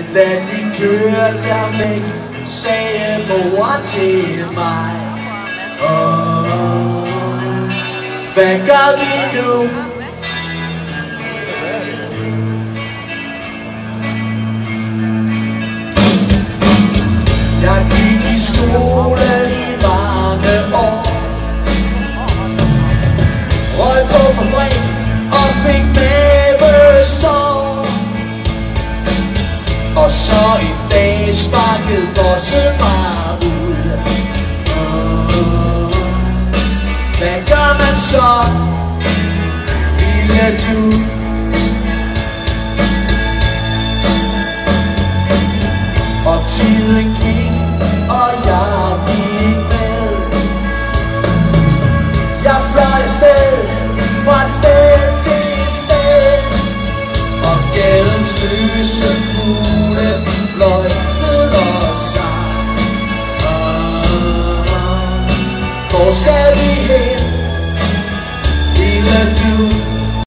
Da de kørte der væk, sagde mor til mig: hvad gør vi nu? Jeg gik i skole i mange år, røg på fabrik og fik mavesår. Og så en dag sparkede bosset mig ud. Hvad gør man så, lille du? Og tiden gik, og jeg gik med. Jeg fløj afsted, fra sted til sted, og gadens løse fugle fløjtede og sang. Hvor skal vi hen, lille du?